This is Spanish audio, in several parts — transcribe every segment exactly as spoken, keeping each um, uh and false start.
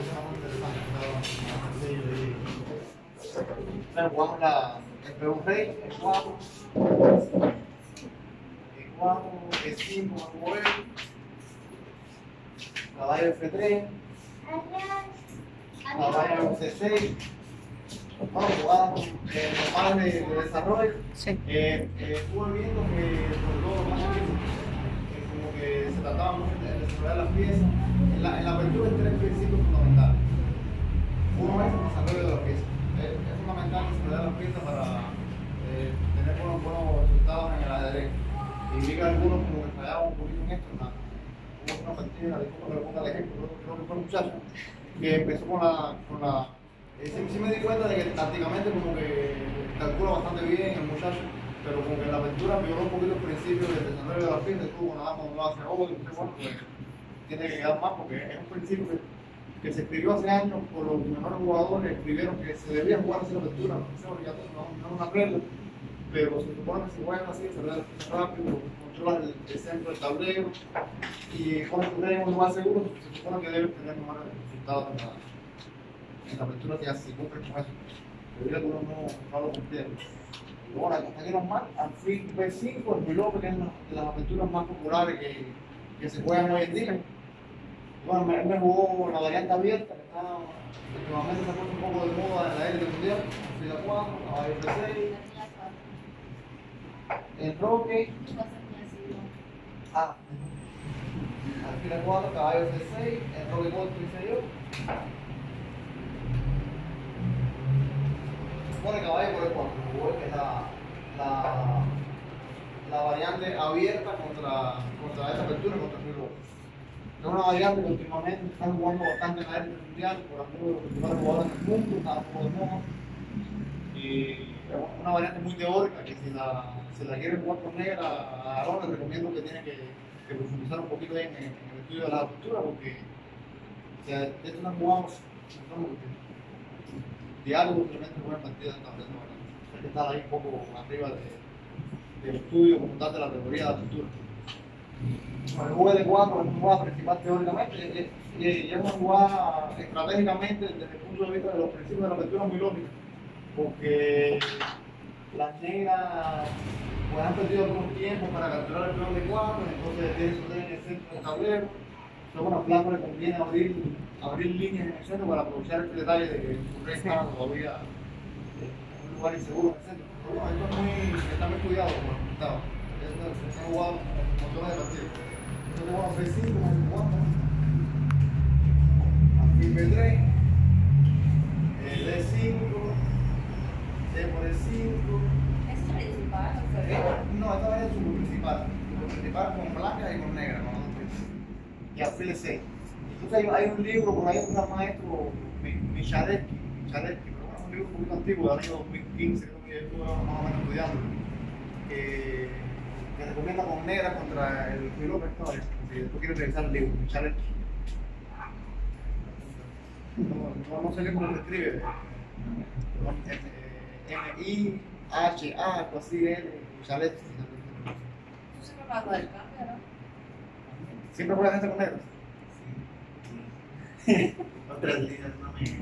suena muy interesante. Entonces jugamos la el peón rey, el cuatro, el cuatro, el cinco, jugó él, caballo F tres, caballo C seis. Bueno, jugadas eh, normales de, de desarrollo. Sí. Eh, eh, estuve viendo que sobre todo los más chiquitos, eh, como que se trataba mucho de desarrollar las piezas. En la, en la apertura hay tres principios fundamentales. Uno es el desarrollo de las piezas. Es, es fundamental desarrollar las piezas para eh, tener buenos, buenos resultados en el ajedrez. Y vi que algunos como que fallaban un poquito en esto. En la, hubo una partida, disculpa que le ponga el ejemplo, creo, creo que fue un muchacho que empezó con la, con la Eh, sí, sí me di cuenta de que tácticamente como que calcula bastante bien el muchacho, pero como que en la apertura violó un poquito el principio del desarrollo de la pista, estuvo nada más no hace hoy, entonces bueno, pues tiene que quedar más porque es un principio que, que se escribió hace años por los mejores jugadores, escribieron que se debía jugar así la apertura, no es obligatorio, no, no es una regla, pero se supone que se juega así, se ve rápido, controlas el, el centro del tablero y cuando tú tienes un lugar seguro, se supone que debes tener mejores resultados en la en la apertura que se cumple con eso. Pero yo no, no lo cumplieron. Y bueno, hasta aquí normal, Alfil B cinco, el Milope, que es una de las aperturas más populares que, que se juegan hoy en día. Y bueno, me, me jugó la variante abierta, que está últimamente se ha puesto un poco de moda en la élite mundial. Alfil A cuatro, caballo F seis, el Roque, ah, Alfil A cuatro, caballo F seis, el Roque cuatro, hice yo. Pone caballo por el cuatro, que es la, la, la variante abierta contra, contra esta apertura, contra el Milope. Es una variante que últimamente están jugando bastante en la élite mundial, por algunos de los principales jugadores del mundo, está un poco de moda. Y es una variante muy teórica, que si la, si la quieren jugar con negra, a Aaron les recomiendo que tiene que, que profundizar un poquito en, en, en el estudio de la apertura, porque o sea, esto no jugamos, no, diálogo simplemente buena partida de esta vez, hay que estar ahí un poco arriba de, del estudio como tal de la teoría de la apertura. Bueno, el juego de cuatro es una jugada principal teóricamente y, y es una jugada estratégicamente desde el punto de vista de los principios de la apertura muy lógica, porque las negras pues, han perdido algunos tiempos para capturar el peón de cuatro, entonces tienen su tren en el centro del tablero. Entonces, bueno, a Flaco le conviene abrir, abrir líneas en el centro para aprovechar este detalle de que su rey está todavía en un lugar inseguro en el centro. Pero bueno, esto es muy, está muy cuidado como resultado. Se han jugado montones de partidos. Entonces jugamos B cinco, B cuatro, Alfil B tres, D cinco, C por el cinco. ¿Es principal o Eh, no, esta vez es su principal. Su principal con blanca y con negra. ¿No? Y Alfil seis. Entonces hay, hay un libro por ahí de un maestro, Michalecki, Michalecki, pero bueno, un libro un poquito antiguo, del año dos mil quince, creo que yo estuve más o menos estudiando, que, que recomienda con negra contra el Milope Story. Si tú quieres revisar el libro, Michalecki. No, no, no sé cómo se escribe. M I H A, algo así, L, Michalecki. Tú siempre me hablas del cambio, ¿no? ¿Siempre juegas gente con negros? Otras ligas no me.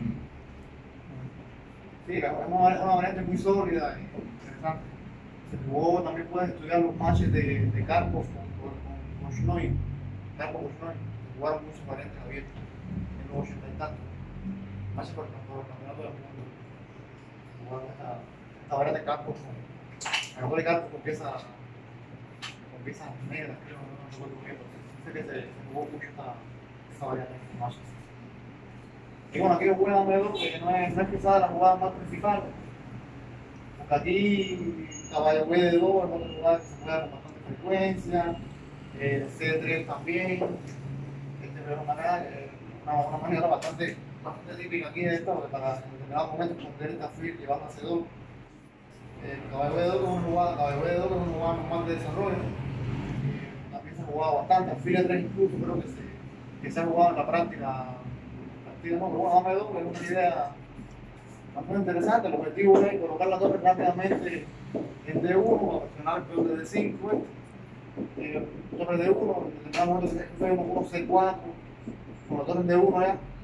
Sí, es una, una variante muy sólida y interesante. Se jugó, también puedes estudiar los matches de, de Karpov con, con, con Schnoy. Karpov con Schnoy. Se jugaron muchas variantes abiertas en los ochenta y tantos. Matches por, por el campeonato del mundo. Se jugaron esta, esta variante de Karpov con. El mejor de Karpov con piezas con piezas negras, creo, no recuerdo muy bien. Sé que se, se jugó mucho esta, esta variante de matches. Y bueno, aquí os voy a dar un que no es, no es quizás la jugada más principal, porque aquí caballo B de dos es otra jugada que se juega con bastante frecuencia, el C tres también, este es una manera, una, una manera bastante, bastante típica aquí de esto, porque para en determinados momentos esconder el Alfil llevando a C dos. El caballo B de dos es una jugada, caballo B de dos es una jugada normal de desarrollo, también se ha jugado bastante, Alfil E tres incluso creo que se, que se ha jugado en la práctica. Sí, no, pero bueno, dame dos, es una idea muy interesante. El objetivo es colocar la torre rápidamente en D uno para presionar el peón de D cinco. Eh, torre D uno, en determinado momento se fue uno C cuatro, con la torre en D uno ya,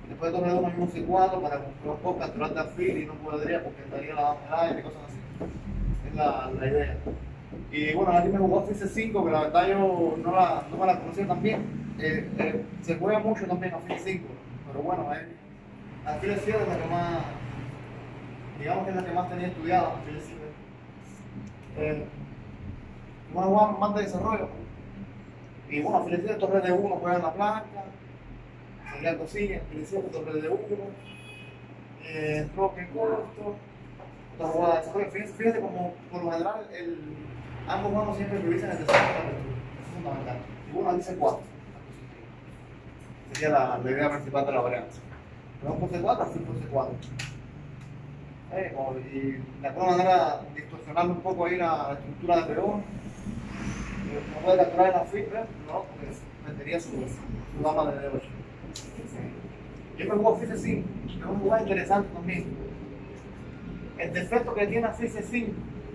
Después de torre de uno hay un C cuatro para un poco capturar de alfil y no podría porque estaría la medalla y cosas así. Es la, la idea. Y bueno, aquí me jugó F C cinco, que la verdad yo no, la, no me la conocía tan bien. Eh, eh, se juega mucho también a F C cinco, pero bueno, eh, alfil siete es la que más, digamos que es la que más tenía estudiada, alfil siete. Eh, Vamos a jugar más de desarrollo. Y bueno, alfil siete, torre de uno, juega en la blanca, sería cocina, alfil siete, torre de uno, eh, roque corto, otra jugada de desarrollo. Fíjense, fíjense como por lo general el, ambos juegos siempre priorizan el desarrollo de la apertura. Eso es fundamental. Y bueno, dice cuatro. Sería la, la idea principal de la variante. Pero por C cuatro, alfil por C cuatro. Eh, como, y de alguna manera distorsionando un poco ahí la estructura de peón. No puede capturar el alfil, no, porque metería su, su dama de D ocho. Yo me juego alfil C cinco, que es un juego interesante también. El defecto que tiene alfil C cinco,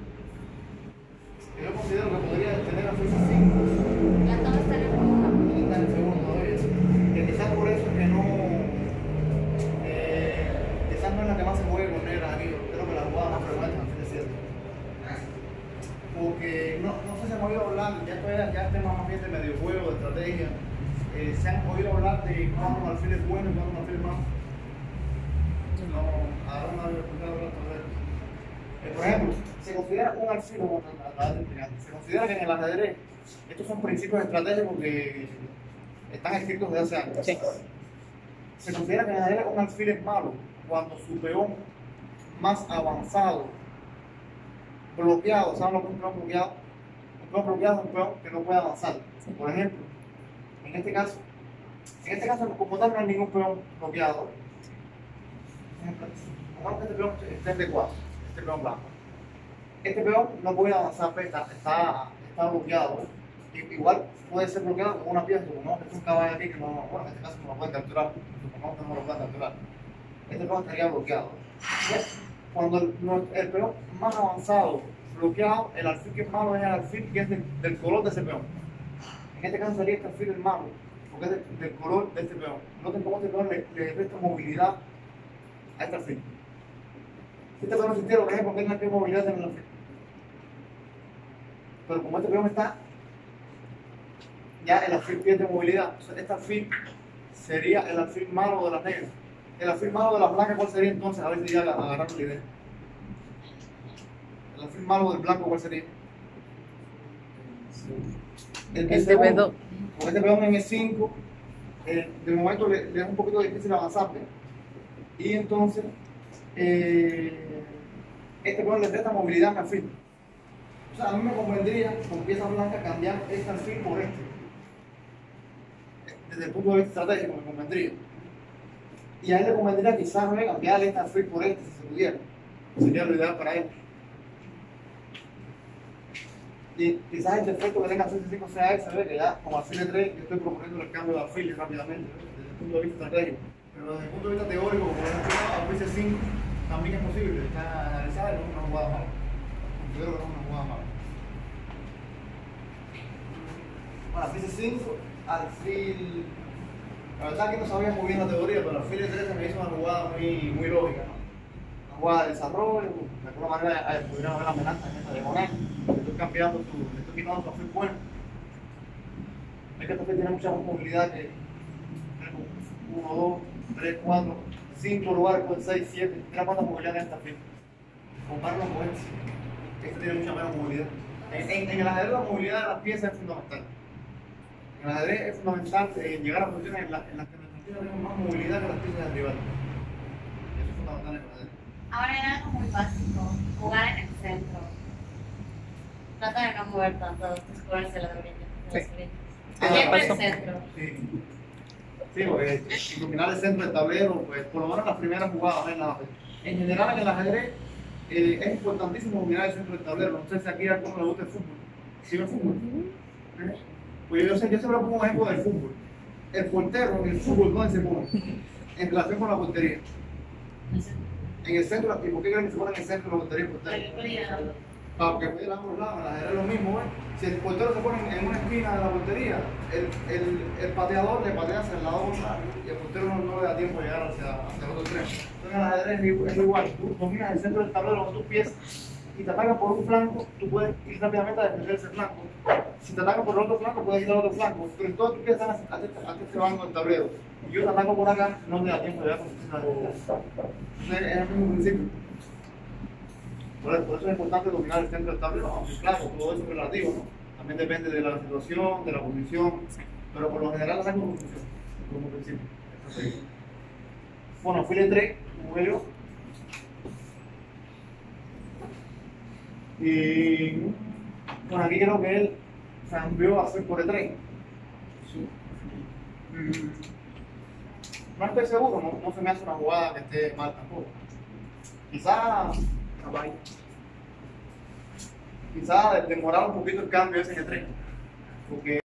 yo considero que podría tener alfil C cinco. La toma está en el segundo. Está en el segundo todavía. Que quizás por eso es que no. Eh, quizás no es la que más se juegue con negra aquí. Creo que la jugada más frecuente es alfil C siete. Porque no, no sé si han oído hablar, ya esto ya, ya es tema más bien de mediojuego, de estrategia. Eh, ¿Se han oído hablar de cuándo un alfil es bueno y cuándo un alfil es malo? No, ahora no había escuchado hablar sobre eso. Eh, por ejemplo, se considera un alfil, como acabas de explicar, se considera que en el ajedrez, estos son principios estratégicos que están escritos desde hace años. Sí. Se considera que en el ajedrez un alfil es malo cuando su peón más avanzado, bloqueado, ¿saben lo que es un peón bloqueado? Un peón bloqueado es un peón que no puede avanzar. Por ejemplo, en este caso, en este caso como tal no hay ningún peón bloqueado. Pongamos que este peón esté en D cuatro, este peón blanco. Este peón no puede avanzar, está, está, está bloqueado. ¿Eh? Igual puede ser bloqueado con una pieza, supongamos que es un caballo aquí que no, bueno, en este caso no lo puede capturar, supongamos que no lo puede capturar. Este peón estaría bloqueado. ¿Sí? Cuando el, el peón más avanzado, bloqueado, el alfil que es malo es el alfil que es de, del color de ese peón. En este caso sería este alfil el malo, porque es de, del color de este peón. Noten cómo este peón le, le resta movilidad a este alfil. Si este peón no existiera, por ejemplo, ¿qué es movilidad en el alfil? Pero como este peón está, ya el alfil pierde movilidad. Entonces, este alfil sería el alfil malo de las negras. El alfil malo de las blancas, ¿cuál sería entonces? A ver si ya agarramos la idea. El alfil malo del blanco, ¿cuál sería? El, El de B dos. Con este peón en E cinco, eh, de momento le, le es un poquito difícil avanzar. Y entonces, eh, este peón le resta movilidad al alfil. O sea, a mí me convendría, con pieza blanca, cambiar este alfil por este. Desde el punto de vista estratégico, me convendría. Y a él le convendría quizás ¿no? cambiarle este alfil por este, si se pudiera. Sería lo ideal para él. Y quizás el defecto que tenga alfil C cinco sea ese, ¿ve? Que ya como alfil E tres yo estoy proponiendo el cambio de alfil rápidamente, ¿ve? Desde el punto de vista estratégico. Pero desde el punto de vista teórico, como es alfil C cinco, también es posible, está analizada y no es una jugada mala. Considero que no es una jugada mala. Bueno, alfil C cinco, alfil... La verdad que no sabía muy bien la teoría, pero alfil E tres se me hizo una jugada muy, muy lógica, ¿no? Una jugada de desarrollo, de alguna manera eh, pudieron haber amenazas en esta diagonal. Le estoy cambiando su, le estoy quitando su alfil bueno. Es que este alfil tiene mucha más movilidad que uno, dos, tres, cuatro, cinco lugares con seis, siete. Mira cuánta movilidad tiene este alfil. Compáralo con este. Este tiene mucha menos movilidad. En, en, en el ajedrez la movilidad de las piezas es fundamental. En el ajedrez es fundamental eh, llegar a posiciones en, la, en las que nuestras piezas tengan más movilidad que las piezas del rival. Eso es fundamental en el ajedrez. Ahora hay algo muy básico, jugar en el centro. Trata de no mover tanto tus colores de la orilla. Sí. Ah, Siempre eso. el centro. Sí, sí porque iluminar el centro del tablero, pues por lo menos las primeras jugadas. ¿eh? La, en general en el ajedrez eh, es importantísimo iluminar el centro del tablero. No sé si aquí a alguno le gusta el fútbol. ¿Sí ve el fútbol? ¿Eh? Pues yo, sé, yo siempre pongo un ejemplo del fútbol. El portero en el fútbol, ¿dónde se pone? En relación con la portería. En el centro, ¿y por qué creen que se pone en el centro de la portería el portero? Para que pudiera ambos lados, el ajedrez es lo mismo, ¿eh? Si el portero se pone en una esquina de la portería, el, el, el pateador le patea hacia el lado contrario y el portero no, no le da tiempo de llegar hacia, hacia el otro extremo. Entonces en el ajedrez es igual, es igual. Tú dominas el centro del tablero con tus pies y te atacan por un flanco, tú puedes ir rápidamente a defender ese flanco. Si te atacan por el otro flanco, puedes ir al otro flanco, pero todos tus pies están hasta este banco del tablero. Y yo te ataco por acá, no te da tiempo de llegar con tu defensa. Entonces es el mismo principio. Por eso es importante dominar el centro del tablero, aunque claro, todo eso es relativo, ¿no? También depende de la situación, de la posición, pero por lo general la como función, como principio. Entonces, bueno, fui de tres, jugué yo. Y bueno, aquí creo que él cambió a hacer por E tres. Mm, No estoy seguro, no, no se me hace una jugada que esté mal tampoco. Quizás Quizás demorar un poquito el cambio ese en E tres, porque